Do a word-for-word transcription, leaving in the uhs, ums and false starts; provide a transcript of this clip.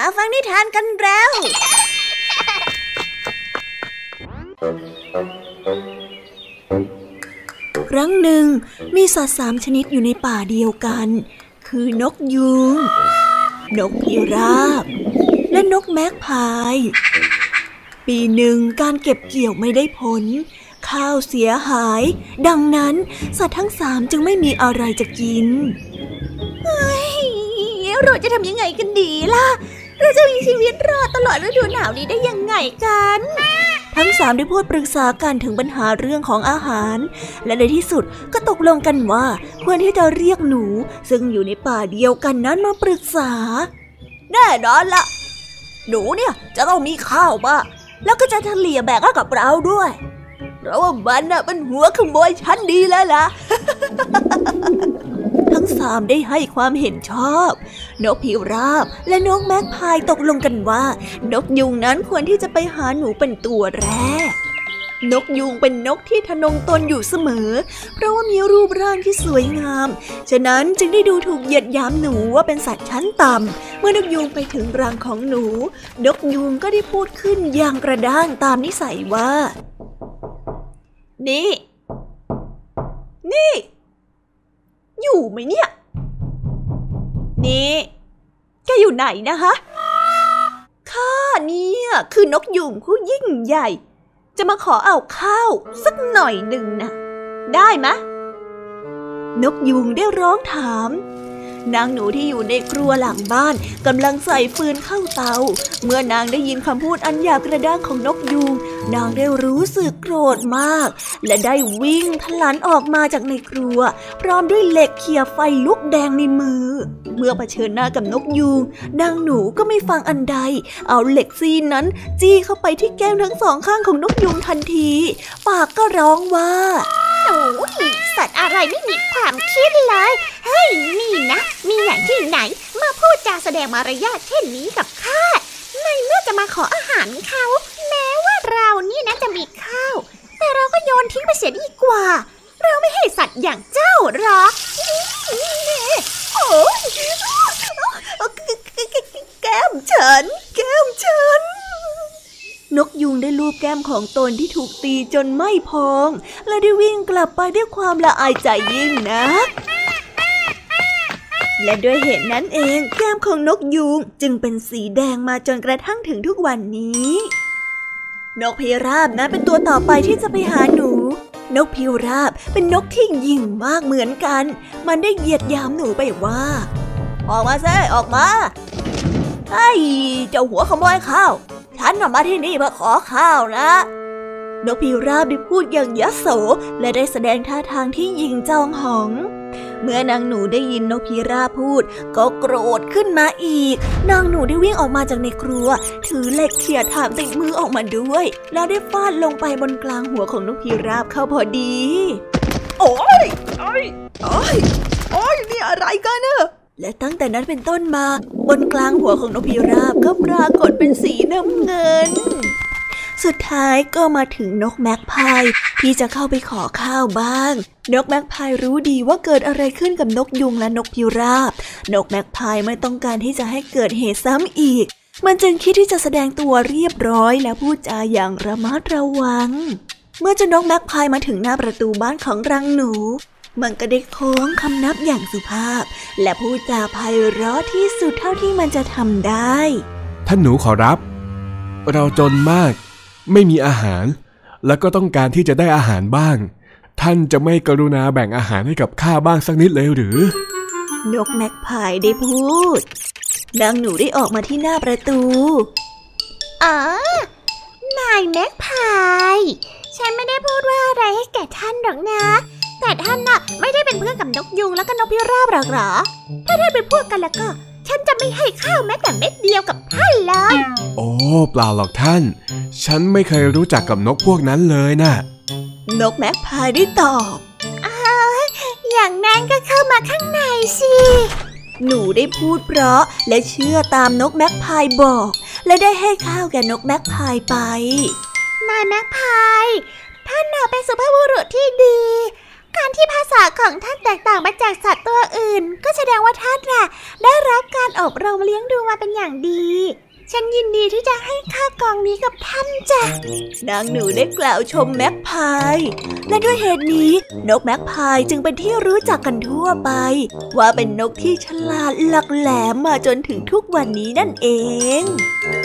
ฟังนิทานกันแล้วครั้งหนึ่งมีสัตว์สามชนิดอยู่ในป่าเดียวกันคือนกยูงนกพิราบและนกแมกพายปีหนึ่งการเก็บเกี่ยวไม่ได้ผลข้าวเสียหายดังนั้นสัตว์ทั้งสามจึงไม่มีอะไรจะกินเฮ้ยเราจะทำยังไงกันดีล่ะเราจะมีชีวิตรอดตลอดฤดูหนาวนี้ได้ยังไงกันทั้งสามได้พูดปรึกษากันถึงปัญหาเรื่องของอาหารและในที่สุดก็ตกลงกันว่าควรที่จะเรียกหนูซึ่งอยู่ในป่าเดียวกันนั้นมาปรึกษาแน่นอนละหนูเนี่ยจะต้องมีข้าวบ้างแล้วก็จะเฉลี่ยแบ่งให้กับเราด้วยเพราะว่ามันน่ะเป็นหัวขโมยชั้นดีแล้วล่ะ ทั้งสามได้ให้ความเห็นชอบนกพิราบและนกแมกพายตกลงกันว่านกยูงนั้นควรที่จะไปหาหนูเป็นตัวแรกนกยูงเป็นนกที่ทะนงตนอยู่เสมอเพราะว่ามีรูปร่างที่สวยงามฉะนั้นจึงได้ดูถูกเหยียดหยามหนูว่าเป็นสัตว์ชั้นต่ำเมื่อนกยูงไปถึงรังของหนูนกยูงก็ได้พูดขึ้นอย่างกระด้างตามนิสัยว่านี่นี่อยู่ไหมเนี่ยนี่แกอยู่ไหนนะฮะข้าเนี่ยคือนกยูงผู้ยิ่งใหญ่จะมาขอเอาข้าวสักหน่อยหนึ่งนะได้ไหมนกยูงได้ร้องถามนางหนูที่อยู่ในครัวหลังบ้านกำลังใส่ฟืนเข้าเตาเมื่อนางได้ยินคำพูดอันหยาบกระด้างของนกยูงนางได้รู้สึกโกรธมากและได้วิ่งทะลันออกมาจากในครัวพร้อมด้วยเหล็กเขี่ยไฟลุกแดงในมือเมื่อเผชิญหน้ากับนกยูงนางหนูก็ไม่ฟังอันใดเอาเหล็กซี่นั้นจี้เข้าไปที่แก้มทั้งสองข้างของนกยูงทันทีปากก็ร้องว่าโอ้ยสัตว์อะไรไม่มีความคิดเลยเฮ้ยนี่นะมีอย่างที่ไหนมาพูดจาแสดงมารยาทเช่นนี้กับข้าในเมื่อจะมาขออาหารเขาแม้ว่าเรานี่นะจะมีข้าวแต่เราก็โยนทิ้งไปเสียดีกว่าเราไม่ให้สัตว์อย่างเจ้าหรอกโอ้ยแก้มฉันแก้มฉันนกยูงได้ลูบแก้มของตนที่ถูกตีจนไม่พองและได้วิ่งกลับไปด้วยความละอายใจยิ่งนักและด้วยเหตุนั้นเองแก้มของนกยูงจึงเป็นสีแดงมาจนกระทั่งถึงทุกวันนี้นกพิราบนั้นเป็นตัวต่อไปที่จะไปหาหนูนกพิราบเป็นนกที่ยิ่งมากเหมือนกันมันได้เหยียดหยามหนูไปว่าออกมาซิออกมาไอ้เจ้าหัวขโมยข้าวฉันน่ะมาที่นี่เพื่อขอข้าวนะนกพิราบได้พูดอย่างยโสและได้แสดงท่าทางที่หยิ่งจองหองเมื่อนางหนูได้ยินนกพิราบพูดก็โกรธขึ้นมาอีกนางหนูได้วิ่งออกมาจากในครัวถือเหล็กเขี่ยถางติดมือออกมาด้วยแล้วได้ฟาดลงไปบนกลางหัวของนกพิราบเข้าพอดีโอ๊ยโอ๊ยโอ๊ยโอ๊ยนี่อะไรกันเนี่ยและตั้งแต่นั้นเป็นต้นมาบนกลางหัวของนกพิราบก็ปรากฏเป็นสีน้ำเงินสุดท้ายก็มาถึงนกแมกพายที่จะเข้าไปขอข้าวบ้างนกแมกพายรู้ดีว่าเกิดอะไรขึ้นกับนกยูงและนกพิราบนกแมกพายไม่ต้องการที่จะให้เกิดเหตุซ้ำอีกมันจึงคิดที่จะแสดงตัวเรียบร้อยและพูดจาอย่างระมัดระวังเมื่อเจ้านกแมกพายมาถึงหน้าประตูบ้านของรังหนูมันก็ได้โค้งคำนับอย่างสุภาพและพูดจาไพเราะที่สุดเท่าที่มันจะทำได้ท่านหนูขอรับเราจนมากไม่มีอาหารแล้วก็ต้องการที่จะได้อาหารบ้างท่านจะไม่กรุณาแบ่งอาหารให้กับข้าบ้างสักนิดเลยหรือนกแมกพายได้พูดนางหนูได้ออกมาที่หน้าประตูอ๋อนายแมกพายฉันไม่ได้พูดว่าอะไรให้แก่ท่านหรอกนะแต่ท่านน่ะไม่ได้เป็นเพื่อนกับนกยูงแล้วก็นกพิราบหรอกเหรอถ้าท่านเป็นพวกกันแล้วก็ฉันจะไม่ให้ข้าวแม้แต่เม็ดเดียวกับท่านเลยโอ้เปล่าหรอกท่านฉันไม่เคยรู้จักกับนกพวกนั้นเลยน่ะนกแมกพายได้ตอบอ้าวอย่างนั้นก็เข้ามาข้างในสิหนูได้พูดเพราะและเชื่อตามนกแมกพายบอกและได้ให้ข้าวแก่นกแมกพายไปนายแมกพายท่านน่ะเป็นสุภาพบุรุษที่ดีการที่ภาษาของท่านแตกต่างไปจากสัตว์ตัวอื่นก็แสดงว่าท่านน่ะได้รับการอบรมเลี้ยงดูมาเป็นอย่างดีฉันยินดีที่จะให้ค่ากองนี้กับท่านจ้ะนางหนูได้กล่าวชมแม็กพายและด้วยเหตุนี้นกแม็กพายจึงเป็นที่รู้จักกันทั่วไปว่าเป็นนกที่ฉลาดหลักแหลมมาจนถึงทุกวันนี้นั่นเอง